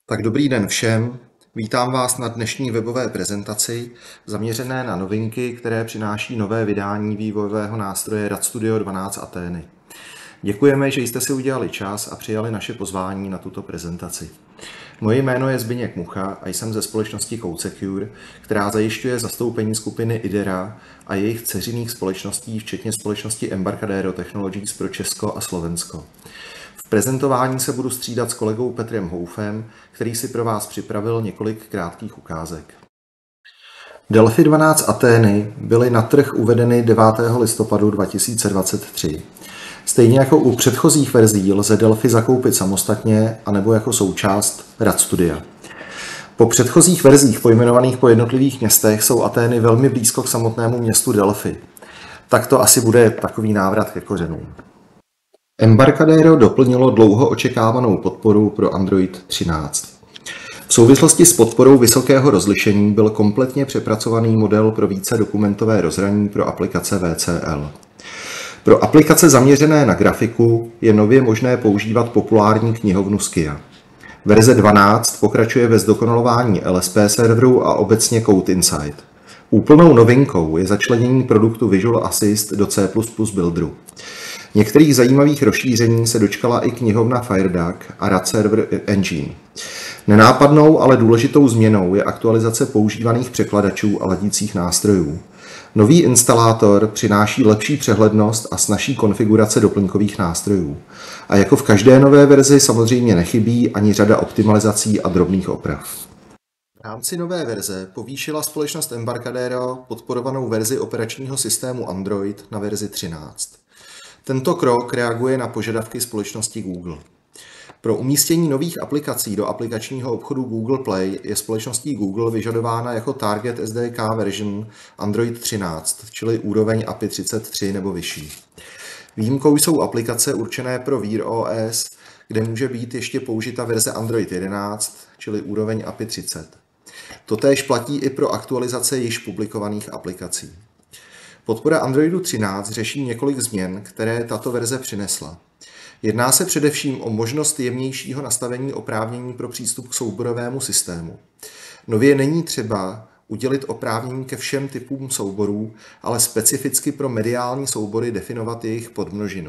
Tak dobrý den všem. Vítám vás na dnešní webové prezentaci zaměřené na novinky, které přináší nové vydání vývojového nástroje RAD Studio 12 Atheny. Děkujeme, že jste si udělali čas a přijali naše pozvání na tuto prezentaci. Moje jméno je Zbyněk Mucha a jsem ze společnosti CodeSecure, která zajišťuje zastoupení skupiny IDERA a jejich dceřiných společností, včetně společnosti Embarcadero Technologies pro Česko a Slovensko. V prezentování se budu střídat s kolegou Petrem Houfem, který si pro vás připravil několik krátkých ukázek. Delphi 12 Atheny byly na trh uvedeny 9. listopadu 2023. Stejně jako u předchozích verzí lze Delphi zakoupit samostatně anebo jako součást RAD Studia. Po předchozích verzích pojmenovaných po jednotlivých městech jsou Atheny velmi blízko k samotnému městu Delphi. Tak to asi bude takový návrat ke kořenům. Embarcadero doplnilo dlouho očekávanou podporu pro Android 13. V souvislosti s podporou vysokého rozlišení byl kompletně přepracovaný model pro více dokumentové rozhraní pro aplikace VCL. Pro aplikace zaměřené na grafiku je nově možné používat populární knihovnu Skia. Verze 12 pokračuje ve zdokonalování LSP serveru a obecně Code Insight. Úplnou novinkou je začlenění produktu Visual Assist do C++ Builderu. Některých zajímavých rozšíření se dočkala i knihovna FireDuck a RAD Server Engine. Nenápadnou, ale důležitou změnou je aktualizace používaných překladačů a ladících nástrojů. Nový instalátor přináší lepší přehlednost a snazší konfigurace doplňkových nástrojů. A jako v každé nové verzi samozřejmě nechybí ani řada optimalizací a drobných oprav. V rámci nové verze povýšila společnost Embarcadero podporovanou verzi operačního systému Android na verzi 13. Tento krok reaguje na požadavky společnosti Google. Pro umístění nových aplikací do aplikačního obchodu Google Play je společností Google vyžadována jako Target SDK version Android 13, čili úroveň API 33 nebo vyšší. Výjimkou jsou aplikace určené pro Wear OS, kde může být ještě použita verze Android 11, čili úroveň API 30. Totéž platí i pro aktualizace již publikovaných aplikací. Podpora Androidu 13 řeší několik změn, které tato verze přinesla. Jedná se především o možnost jemnějšího nastavení oprávnění pro přístup k souborovému systému. Nově není třeba udělit oprávnění ke všem typům souborů, ale specificky pro mediální soubory definovat jejich podmnožinu.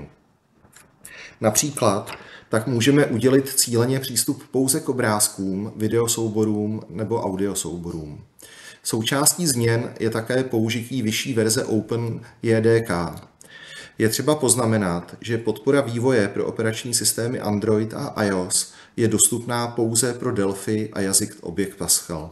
Například tak můžeme udělit cíleně přístup pouze k obrázkům, videosouborům nebo audiosouborům. Součástí změn je také použití vyšší verze OpenJDK. Je třeba poznamenat, že podpora vývoje pro operační systémy Android a iOS je dostupná pouze pro Delphi a jazyk Object Pascal.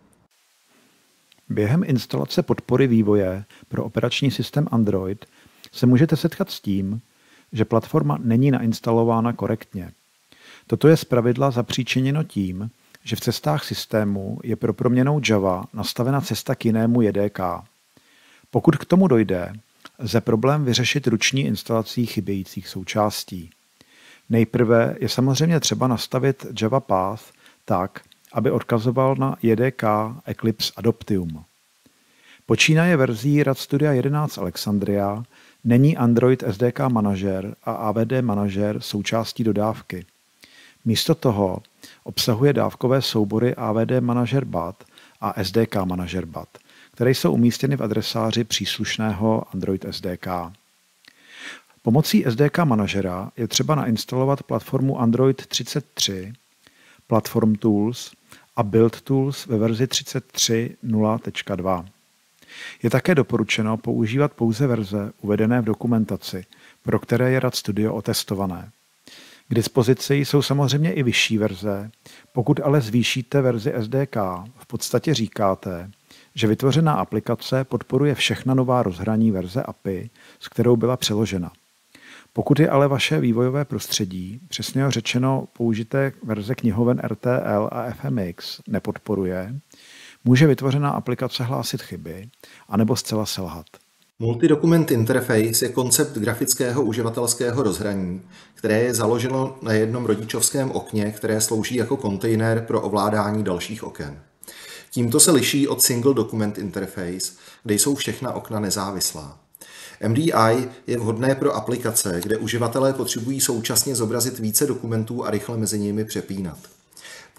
Během instalace podpory vývoje pro operační systém Android se můžete setkat s tím, že platforma není nainstalována korektně. Toto je zpravidla zapříčiněno tím, že v cestách systému je pro proměnnou Java nastavena cesta k jinému JDK. Pokud k tomu dojde, lze problém vyřešit ruční instalací chybějících součástí. Nejprve je samozřejmě třeba nastavit Java Path tak, aby odkazoval na JDK Eclipse Adoptium. Počínaje verzí RAD Studia 11 Alexandria není Android SDK Manager a AVD Manager součástí dodávky. Místo toho obsahuje dávkové soubory AVD Manager BAT a SDK Manager BAT, které jsou umístěny v adresáři příslušného Android SDK. Pomocí SDK Managera je třeba nainstalovat platformu Android 33, Platform Tools a Build Tools ve verzi 33.0.2. Je také doporučeno používat pouze verze uvedené v dokumentaci, pro které je RAD Studio otestované. K dispozici jsou samozřejmě i vyšší verze. Pokud ale zvýšíte verzi SDK, v podstatě říkáte, že vytvořená aplikace podporuje všechna nová rozhraní verze API, s kterou byla přeložena. Pokud je ale vaše vývojové prostředí, přesně řečeno použité verze knihoven RTL a FMX, nepodporuje, může vytvořená aplikace hlásit chyby anebo zcela selhat. Multidocument Interface je koncept grafického uživatelského rozhraní, které je založeno na jednom rodičovském okně, které slouží jako kontejner pro ovládání dalších oken. Tímto se liší od Single Document Interface, kde jsou všechna okna nezávislá. MDI je vhodné pro aplikace, kde uživatelé potřebují současně zobrazit více dokumentů a rychle mezi nimi přepínat.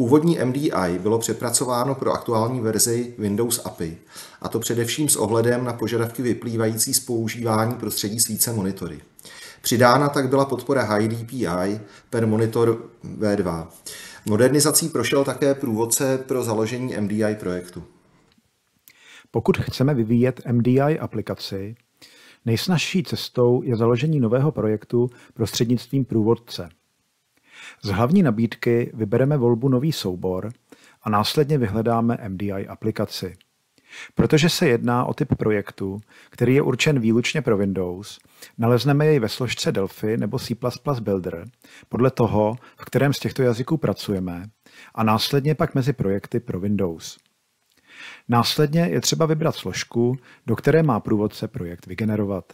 Původní MDI bylo přepracováno pro aktuální verzi Windows API, a to především s ohledem na požadavky vyplývající z používání prostředí s více monitory. Přidána tak byla podpora High DPI per monitor V2. Modernizací prošel také průvodce pro založení MDI projektu. Pokud chceme vyvíjet MDI aplikaci, nejsnazší cestou je založení nového projektu prostřednictvím průvodce. Z hlavní nabídky vybereme volbu Nový soubor a následně vyhledáme MDI aplikaci. Protože se jedná o typ projektu, který je určen výlučně pro Windows, nalezneme jej ve složce Delphi nebo C++ Builder podle toho, v kterém z těchto jazyků pracujeme, a následně pak mezi projekty pro Windows. Následně je třeba vybrat složku, do které má průvodce projekt vygenerovat.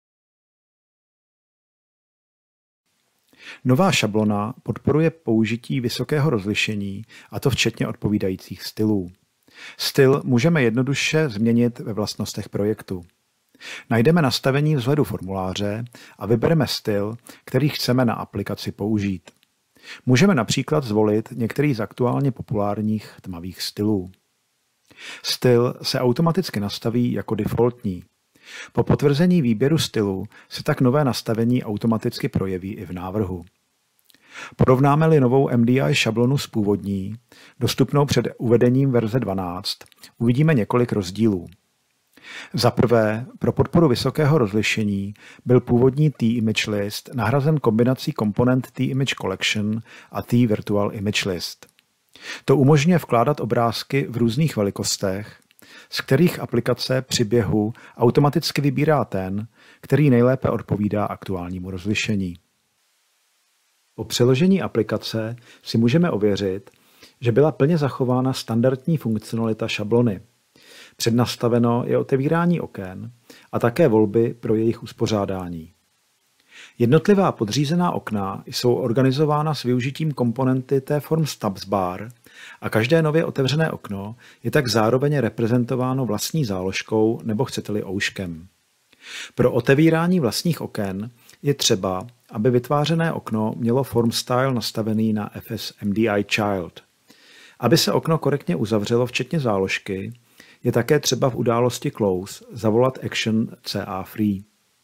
Nová šablona podporuje použití vysokého rozlišení, a to včetně odpovídajících stylů. Styl můžeme jednoduše změnit ve vlastnostech projektu. Najdeme nastavení vzhledu formuláře a vybereme styl, který chceme na aplikaci použít. Můžeme například zvolit některý z aktuálně populárních tmavých stylů. Styl se automaticky nastaví jako defaultní. Po potvrzení výběru stylu se tak nové nastavení automaticky projeví i v návrhu. Porovnáme-li novou MDI šablonu s původní, dostupnou před uvedením verze 12, uvidíme několik rozdílů. Za prvé, pro podporu vysokého rozlišení byl původní T-Image List nahrazen kombinací komponent T-Image Collection a T-Virtual Image List. To umožňuje vkládat obrázky v různých velikostech, z kterých aplikace při běhu automaticky vybírá ten, který nejlépe odpovídá aktuálnímu rozlišení. Po přeložení aplikace si můžeme ověřit, že byla plně zachována standardní funkcionalita šablony. Přednastaveno je otevírání oken a také volby pro jejich uspořádání. Jednotlivá podřízená okna jsou organizována s využitím komponenty T-Forms Tabs Bar a každé nově otevřené okno je tak zároveň reprezentováno vlastní záložkou nebo chcete-li ouškem. Pro otevírání vlastních oken je třeba, aby vytvářené okno mělo form style nastavený na FS MDI Child. Aby se okno korektně uzavřelo včetně záložky, je také třeba v události close zavolat action CA free.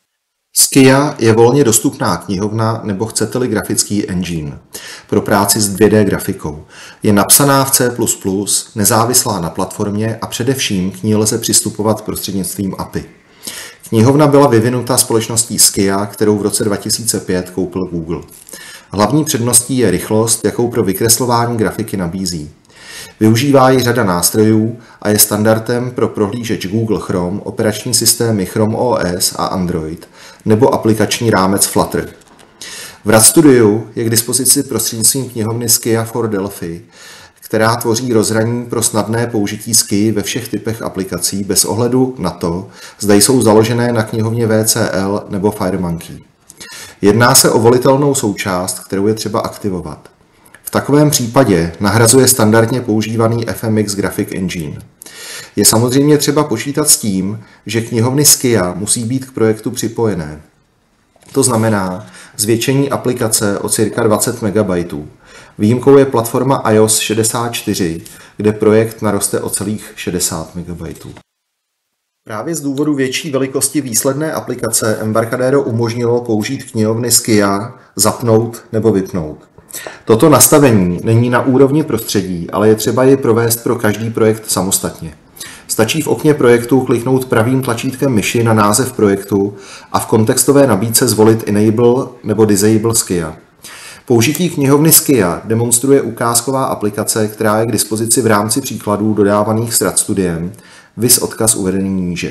Skia je volně dostupná knihovna nebo chcete-li grafický engine pro práci s 2D grafikou. Je napsaná v C++, nezávislá na platformě a především k ní lze přistupovat prostřednictvím API. Knihovna byla vyvinuta společností Skia, kterou v roce 2005 koupil Google. Hlavní předností je rychlost, jakou pro vykreslování grafiky nabízí. Využívá ji řada nástrojů a je standardem pro prohlížeč Google Chrome, operační systémy Chrome OS a Android nebo aplikační rámec Flutter. V RAD Studiu je k dispozici prostřednictvím knihovny Skia for Delphi, která tvoří rozhraní pro snadné použití Skia ve všech typech aplikací bez ohledu na to, zda jsou založené na knihovně VCL nebo FireMonkey. Jedná se o volitelnou součást, kterou je třeba aktivovat. V takovém případě nahrazuje standardně používaný FMX Graphic Engine. Je samozřejmě třeba počítat s tím, že knihovny Skia musí být k projektu připojené. To znamená zvětšení aplikace o cirka 20 MB. Výjimkou je platforma iOS 64, kde projekt naroste o celých 60 MB. Právě z důvodu větší velikosti výsledné aplikace Embarcadero umožnilo použít knihovny Skia zapnout nebo vypnout. Toto nastavení není na úrovni prostředí, ale je třeba ji provést pro každý projekt samostatně. Stačí v okně projektu kliknout pravým tlačítkem myši na název projektu a v kontextové nabídce zvolit Enable nebo Disable Skia. Použití knihovny Skia demonstruje ukázková aplikace, která je k dispozici v rámci příkladů dodávaných s RAD Studiem, viz odkaz uvedený níže.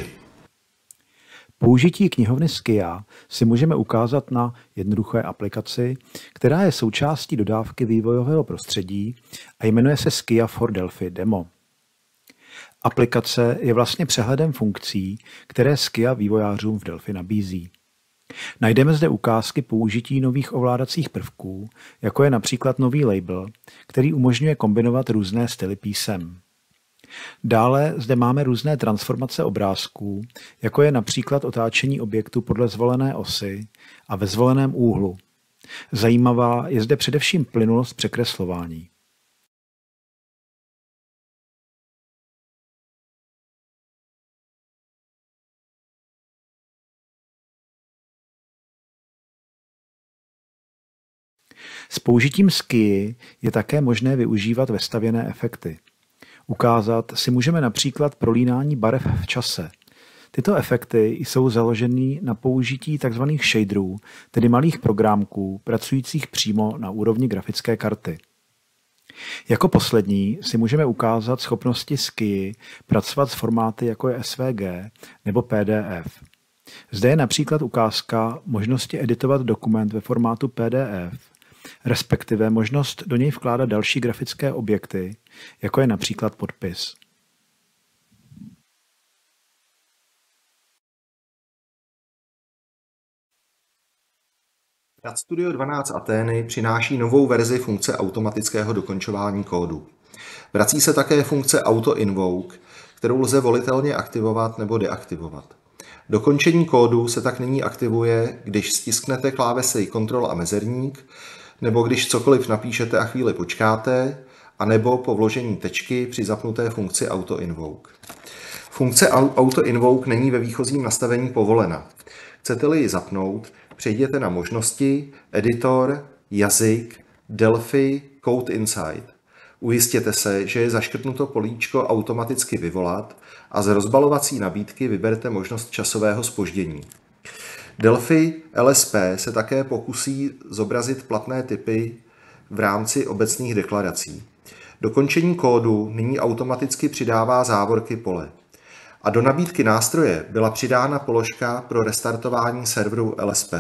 Použití knihovny Skia si můžeme ukázat na jednoduché aplikaci, která je součástí dodávky vývojového prostředí a jmenuje se Skia for Delphi Demo. Aplikace je vlastně přehledem funkcí, které Skia vývojářům v Delphi nabízí. Najdeme zde ukázky použití nových ovládacích prvků, jako je například nový label, který umožňuje kombinovat různé styly písem. Dále zde máme různé transformace obrázků, jako je například otáčení objektu podle zvolené osy a ve zvoleném úhlu. Zajímavá je zde především plynulost překreslování. S použitím SKI je také možné využívat vestavěné efekty. Ukázat si můžeme například prolínání barev v čase. Tyto efekty jsou založeny na použití tzv. Shaderů, tedy malých programků pracujících přímo na úrovni grafické karty. Jako poslední si můžeme ukázat schopnosti SKI pracovat s formáty jako je SVG nebo PDF. Zde je například ukázka možnosti editovat dokument ve formátu PDF, respektive možnost do něj vkládat další grafické objekty, jako je například podpis. RAD Studio 12 Atheny přináší novou verzi funkce automatického dokončování kódu. Vrací se také funkce Auto Invoke, kterou lze volitelně aktivovat nebo deaktivovat. Dokončení kódu se tak nyní aktivuje, když stisknete klávesy Ctrl a mezerník, nebo když cokoliv napíšete a chvíli počkáte, anebo po vložení tečky při zapnuté funkci Auto Invoke. Funkce Auto Invoke není ve výchozím nastavení povolena. Chcete-li ji zapnout, přejděte na možnosti, editor, jazyk, Delphi, Code Insight. Ujistěte se, že je zaškrtnuto políčko automaticky vyvolat a z rozbalovací nabídky vyberte možnost časového zpoždění. Delphi LSP se také pokusí zobrazit platné typy v rámci obecných deklarací. Dokončení kódu nyní automaticky přidává závorky pole. A do nabídky nástroje byla přidána položka pro restartování serveru LSP.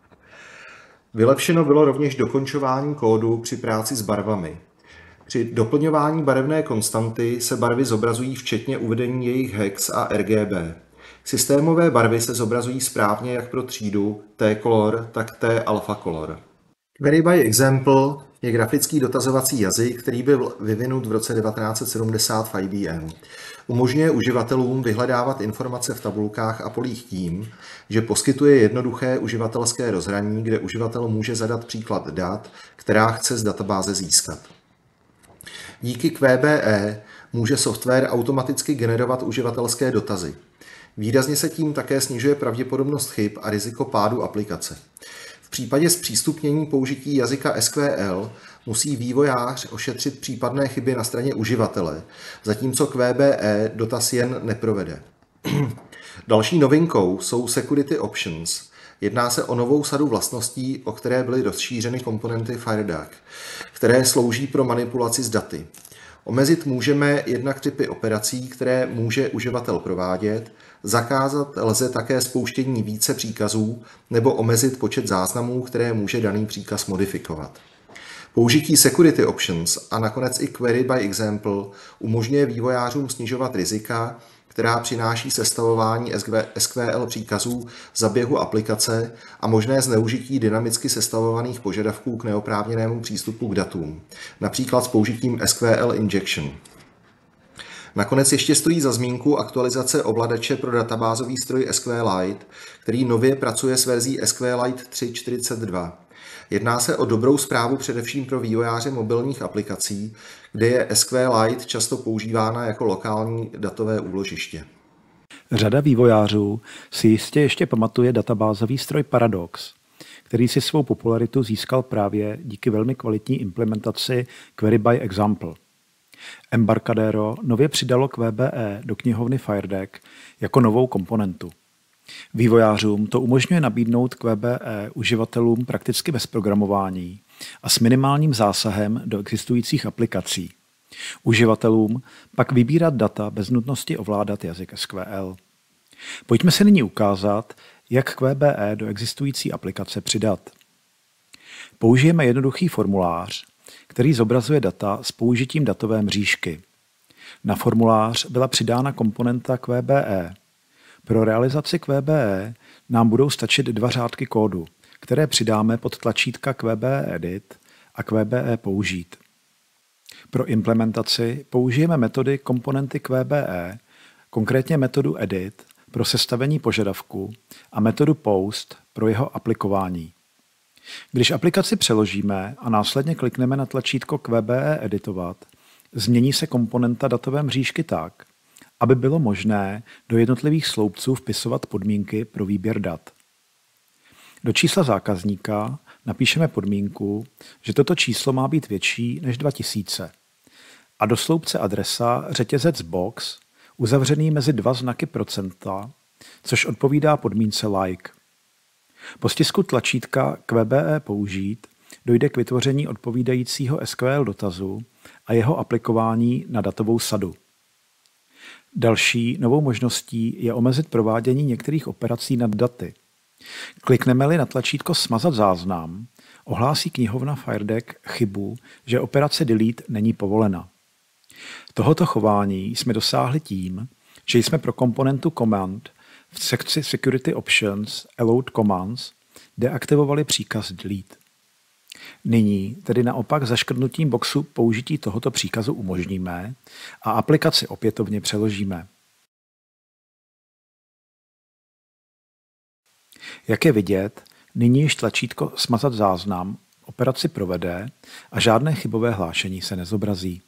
Vylepšeno bylo rovněž dokončování kódu při práci s barvami. Při doplňování barevné konstanty se barvy zobrazují včetně uvedení jejich hex a RGB. Systémové barvy se zobrazují správně jak pro třídu T-Color, tak T-Alpha Color. Query by Example je grafický dotazovací jazyk, který byl vyvinut v roce 1970 v IBM. Umožňuje uživatelům vyhledávat informace v tabulkách a polích tím, že poskytuje jednoduché uživatelské rozhraní, kde uživatel může zadat příklad dat, která chce z databáze získat. Díky QBE může software automaticky generovat uživatelské dotazy. Výrazně se tím také snižuje pravděpodobnost chyb a riziko pádu aplikace. V případě zpřístupnění použití jazyka SQL musí vývojář ošetřit případné chyby na straně uživatele, zatímco QBE dotaz jen neprovede. Další novinkou jsou Security Options. Jedná se o novou sadu vlastností, o které byly rozšířeny komponenty FireDuck, které slouží pro manipulaci s daty. Omezit můžeme jednak typy operací, které může uživatel provádět, zakázat lze také spouštění více příkazů nebo omezit počet záznamů, které může daný příkaz modifikovat. Použití Security Options a nakonec i Query by Example umožňuje vývojářům snižovat rizika, která přináší sestavování SQL příkazů za běhu aplikace a možné zneužití dynamicky sestavovaných požadavků k neoprávněnému přístupu k datům, například s použitím SQL Injection. Nakonec ještě stojí za zmínku aktualizace ovladače pro databázový stroj SQLite, který nově pracuje s verzí SQLite 3.42. Jedná se o dobrou zprávu především pro vývojáře mobilních aplikací, kde je SQLite často používána jako lokální datové úložiště. Řada vývojářů si jistě ještě pamatuje databázový stroj Paradox, který si svou popularitu získal právě díky velmi kvalitní implementaci Query by Example. Embarcadero nově přidalo QBE do knihovny FireDuck jako novou komponentu. Vývojářům to umožňuje nabídnout QBE uživatelům prakticky bez programování a s minimálním zásahem do existujících aplikací. Uživatelům pak vybírat data bez nutnosti ovládat jazyk SQL. Pojďme se nyní ukázat, jak QBE do existující aplikace přidat. Použijeme jednoduchý formulář, který zobrazuje data s použitím datové mřížky. Na formulář byla přidána komponenta QBE. Pro realizaci QBE nám budou stačit 2 řádky kódu, které přidáme pod tlačítka QBE Edit a QBE Použít. Pro implementaci použijeme metody komponenty QBE, konkrétně metodu Edit pro sestavení požadavku a metodu Post pro jeho aplikování. Když aplikaci přeložíme a následně klikneme na tlačítko QBE Editovat, změní se komponenta datové mřížky tak, aby bylo možné do jednotlivých sloupců vpisovat podmínky pro výběr dat. Do čísla zákazníka napíšeme podmínku, že toto číslo má být větší než 2000 a do sloupce adresa řetězec box uzavřený mezi dva znaky procenta, což odpovídá podmínce like. Po stisku tlačítka QBE použít dojde k vytvoření odpovídajícího SQL dotazu a jeho aplikování na datovou sadu. Další novou možností je omezit provádění některých operací nad daty. Klikneme-li na tlačítko Smazat záznam, ohlásí knihovna FireDeck chybu, že operace delete není povolena. Tohoto chování jsme dosáhli tím, že jsme pro komponentu command v sekci Security Options Allowed Commands deaktivovali příkaz delete. Nyní tedy naopak zaškrtnutím boxu použití tohoto příkazu umožníme a aplikaci opětovně přeložíme. Jak je vidět, nyní již tlačítko Smazat záznam operaci provede a žádné chybové hlášení se nezobrazí.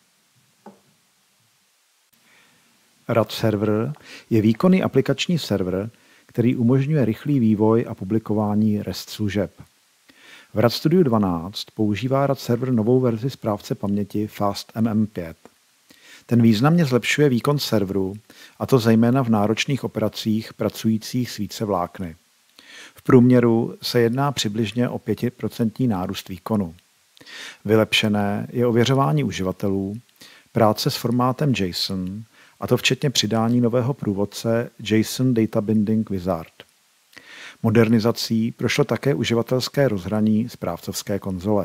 RAD server je výkonný aplikační server, který umožňuje rychlý vývoj a publikování REST služeb. V RAD Studio 12 používá RAD server novou verzi správce paměti FastMM5. Ten významně zlepšuje výkon serveru, a to zejména v náročných operacích pracujících s více vlákny. V průměru se jedná přibližně o 5% nárůst výkonu. Vylepšené je ověřování uživatelů, práce s formátem JSON, a to včetně přidání nového průvodce JSON Data Binding Wizard. Modernizací prošlo také uživatelské rozhraní správcovské konzole.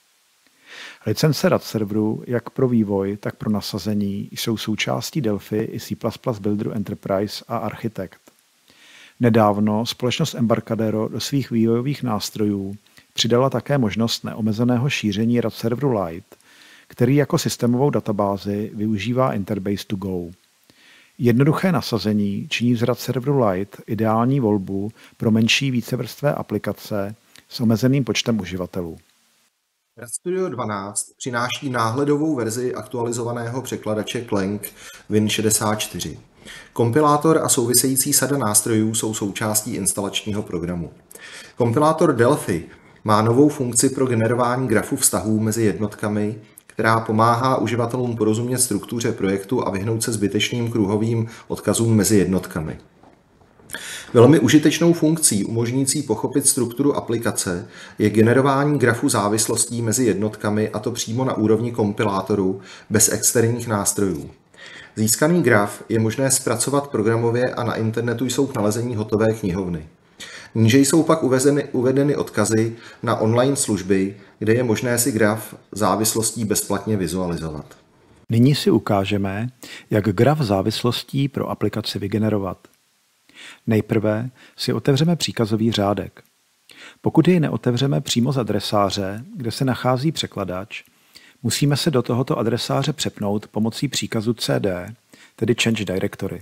Licence RAD serveru jak pro vývoj, tak pro nasazení jsou součástí Delphi i C++ Builderu Enterprise a Architect. Nedávno společnost Embarcadero do svých vývojových nástrojů přidala také možnost neomezeného šíření RAD serveru Lite, který jako systémovou databázi využívá Interbase to Go. Jednoduché nasazení činí z RAD serveru Lite ideální volbu pro menší vícevrstvé aplikace s omezeným počtem uživatelů. RAD Studio 12 přináší náhledovou verzi aktualizovaného překladače Clang Win64. Kompilátor a související sada nástrojů jsou součástí instalačního programu. Kompilátor Delphi má novou funkci pro generování grafu vztahů mezi jednotkami, která pomáhá uživatelům porozumět struktuře projektu a vyhnout se zbytečným kruhovým odkazům mezi jednotkami. Velmi užitečnou funkcí umožnící pochopit strukturu aplikace je generování grafu závislostí mezi jednotkami, a to přímo na úrovni kompilátoru bez externích nástrojů. Získaný graf je možné zpracovat programově a na internetu jsou k nalezení hotové knihovny. Níže jsou pak uvedeny odkazy na online služby, kde je možné si graf závislostí bezplatně vizualizovat. Nyní si ukážeme, jak graf závislostí pro aplikaci vygenerovat. Nejprve si otevřeme příkazový řádek. Pokud jej neotevřeme přímo z adresáře, kde se nachází překladač, musíme se do tohoto adresáře přepnout pomocí příkazu cd, tedy Change Directory.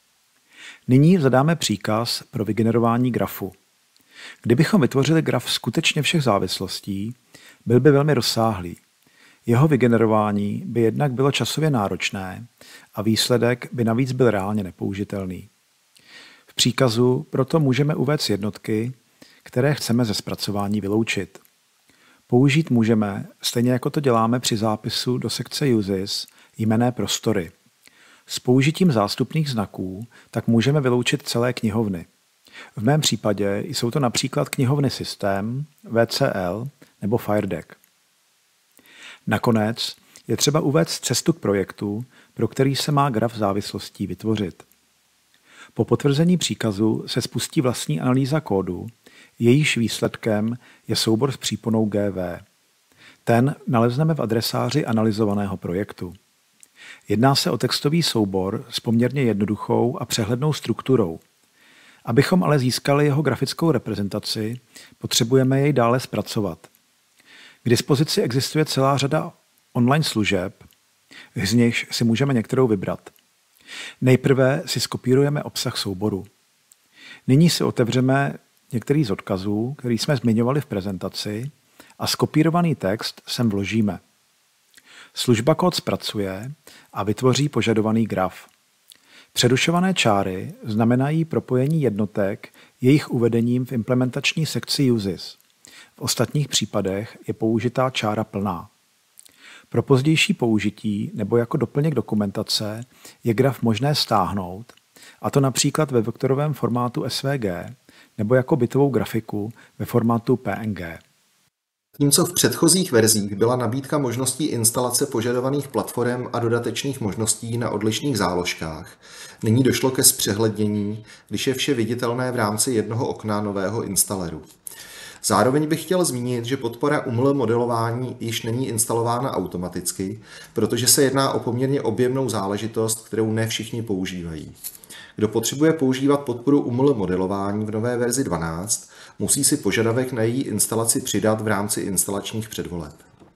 Nyní zadáme příkaz pro vygenerování grafu. Kdybychom vytvořili graf skutečně všech závislostí, byl by velmi rozsáhlý. Jeho vygenerování by jednak bylo časově náročné a výsledek by navíc byl reálně nepoužitelný. V příkazu proto můžeme uvést jednotky, které chceme ze zpracování vyloučit. Použít můžeme, stejně jako to děláme při zápisu do sekce Uses, jmenné prostory. S použitím zástupných znaků tak můžeme vyloučit celé knihovny. V mém případě jsou to například knihovny Systém, VCL nebo FireDeck. Nakonec je třeba uvést cestu k projektu, pro který se má graf závislostí vytvořit. Po potvrzení příkazu se spustí vlastní analýza kódu, jejíž výsledkem je soubor s příponou GV. Ten nalezneme v adresáři analyzovaného projektu. Jedná se o textový soubor s poměrně jednoduchou a přehlednou strukturou. Abychom ale získali jeho grafickou reprezentaci, potřebujeme jej dále zpracovat. K dispozici existuje celá řada online služeb, z nichž si můžeme některou vybrat. Nejprve si skopírujeme obsah souboru. Nyní si otevřeme některý z odkazů, který jsme zmiňovali v prezentaci, a skopírovaný text sem vložíme. Služba kód zpracuje a vytvoří požadovaný graf. Přerušované čáry znamenají propojení jednotek jejich uvedením v implementační sekci Uses. V ostatních případech je použitá čára plná. Pro pozdější použití nebo jako doplněk dokumentace je graf možné stáhnout, a to například ve vektorovém formátu SVG nebo jako bitovou grafiku ve formátu PNG. Zatímco v předchozích verzích byla nabídka možností instalace požadovaných platform a dodatečných možností na odlišných záložkách, nyní došlo ke zpřehlednění, když je vše viditelné v rámci jednoho okna nového instaleru. Zároveň bych chtěl zmínit, že podpora umělého modelování již není instalována automaticky, protože se jedná o poměrně objemnou záležitost, kterou ne všichni používají. Kdo potřebuje používat podporu umělého modelování v nové verzi 12, musí si požadavek na její instalaci přidat v rámci instalačních předvoleb.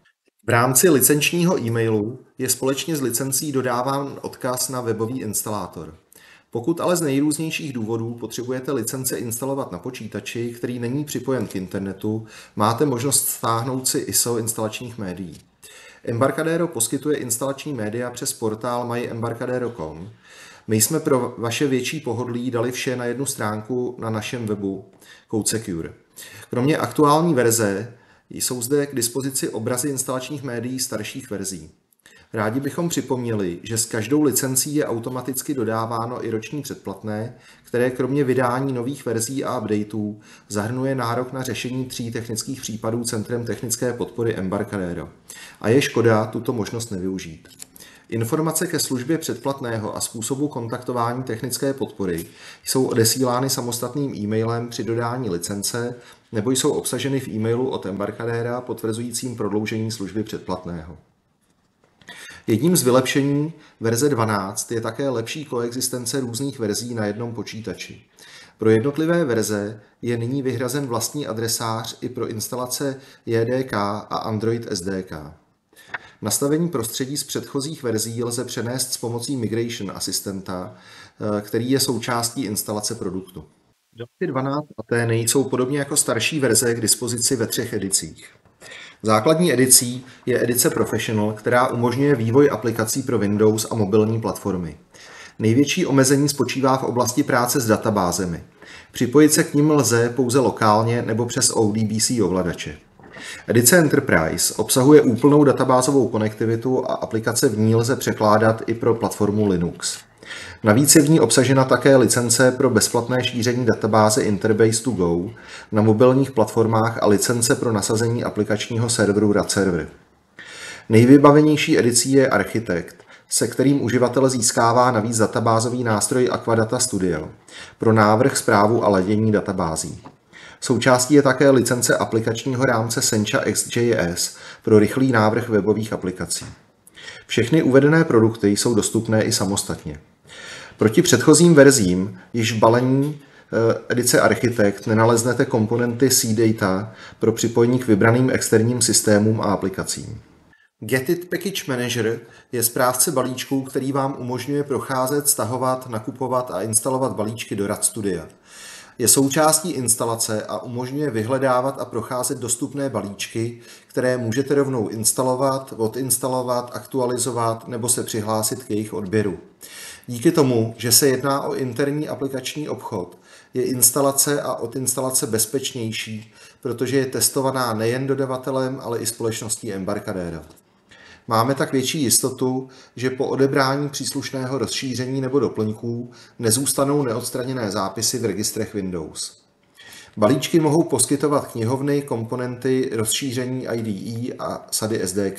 V rámci licenčního e-mailu je společně s licencí dodáván odkaz na webový instalátor. Pokud ale z nejrůznějších důvodů potřebujete licence instalovat na počítači, který není připojen k internetu, máte možnost stáhnout si ISO instalačních médií. Embarcadero poskytuje instalační média přes portál myembarcadero.com. My jsme pro vaše větší pohodlí dali vše na jednu stránku na našem webu CodeSecure. Kromě aktuální verze jsou zde k dispozici obrazy instalačních médií starších verzí. Rádi bychom připomněli, že s každou licencí je automaticky dodáváno i roční předplatné, které kromě vydání nových verzí a updateů zahrnuje nárok na řešení 3 technických případů Centrem technické podpory Embarcadero. A je škoda tuto možnost nevyužít. Informace ke službě předplatného a způsobu kontaktování technické podpory jsou odesílány samostatným e-mailem při dodání licence nebo jsou obsaženy v e-mailu od Embarcadera potvrzujícím prodloužení služby předplatného. Jedním z vylepšení verze 12 je také lepší koexistence různých verzí na jednom počítači. Pro jednotlivé verze je nyní vyhrazen vlastní adresář i pro instalace JDK a Android SDK. Nastavení prostředí z předchozích verzí lze přenést s pomocí Migration asistenta, který je součástí instalace produktu. Další 12 Atheny jsou podobně jako starší verze k dispozici ve 3 edicích. Základní edicí je edice Professional, která umožňuje vývoj aplikací pro Windows a mobilní platformy. Největší omezení spočívá v oblasti práce s databázemi. Připojit se k nim lze pouze lokálně nebo přes ODBC ovladače. Edice Enterprise obsahuje úplnou databázovou konektivitu a aplikace v ní lze překládat i pro platformu Linux. Navíc je v ní obsažena také licence pro bezplatné šíření databáze Interbase to Go na mobilních platformách a licence pro nasazení aplikačního serveru RAD Server. Nejvybavenější edicí je Architect, se kterým uživatel získává navíc databázový nástroj Aquadata Studio pro návrh, správu a ladění databází. Součástí je také licence aplikačního rámce Sencha XJS pro rychlý návrh webových aplikací. Všechny uvedené produkty jsou dostupné i samostatně. Proti předchozím verzím již v balení edice Architect nenaleznete komponenty CData pro připojení k vybraným externím systémům a aplikacím. Getit Package Manager je správce balíčků, který vám umožňuje procházet, stahovat, nakupovat a instalovat balíčky do RAD Studia. Je součástí instalace a umožňuje vyhledávat a procházet dostupné balíčky, které můžete rovnou instalovat, odinstalovat, aktualizovat nebo se přihlásit k jejich odběru. Díky tomu, že se jedná o interní aplikační obchod, je instalace a odinstalace bezpečnější, protože je testovaná nejen dodavatelem, ale i společností Embarcadero. Máme tak větší jistotu, že po odebrání příslušného rozšíření nebo doplňků nezůstanou neodstraněné zápisy v registrech Windows. Balíčky mohou poskytovat knihovny, komponenty, rozšíření IDE a sady SDK.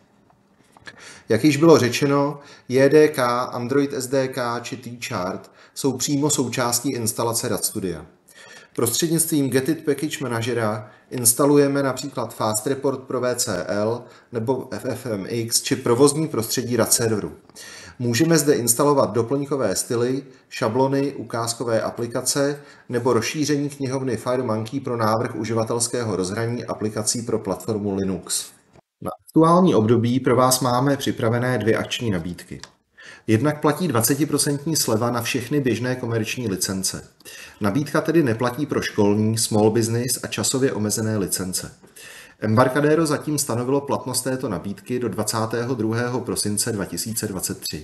Jak již bylo řečeno, JDK, Android SDK či T-Chart jsou přímo součástí instalace RAD Studia. Prostřednictvím Getit Package Managera instalujeme například Fast Report pro VCL nebo FFmpeg či provozní prostředí RAD serveru. Můžeme zde instalovat doplňkové styly, šablony, ukázkové aplikace nebo rozšíření knihovny FireMonkey pro návrh uživatelského rozhraní aplikací pro platformu Linux. Na aktuální období pro vás máme připravené 2 akční nabídky. Jednak platí 20% sleva na všechny běžné komerční licence. Nabídka tedy neplatí pro školní, small business a časově omezené licence. Embarcadero zatím stanovilo platnost této nabídky do 22. prosince 2023.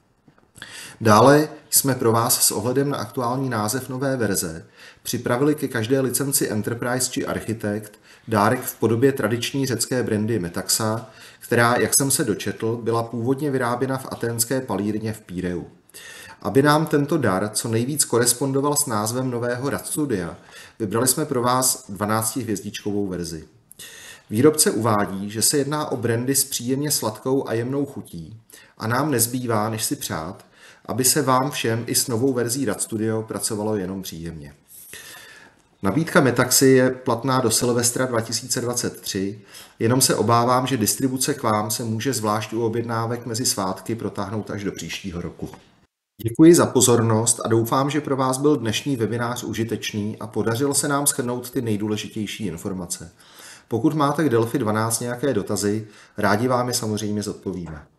Dále jsme pro vás s ohledem na aktuální název nové verze připravili ke každé licenci Enterprise či Architect Dárek v podobě tradiční řecké brandy Metaxa, která, jak jsem se dočetl, byla původně vyráběna v aténské palírně v Píreu. Aby nám tento dar co nejvíc korespondoval s názvem nového Rad Studia, vybrali jsme pro vás 12hvězdičkovou verzi. Výrobce uvádí, že se jedná o brandy s příjemně sladkou a jemnou chutí a nám nezbývá, než si přát, aby se vám všem i s novou verzí Rad Studio pracovalo jenom příjemně. Nabídka Metaxy je platná do Silvestra 2023, jenom se obávám, že distribuce k vám se může zvlášť u objednávek mezi svátky protáhnout až do příštího roku. Děkuji za pozornost a doufám, že pro vás byl dnešní webinář užitečný a podařilo se nám shrnout ty nejdůležitější informace. Pokud máte k Delphi 12 nějaké dotazy, rádi vám je samozřejmě zodpovíme.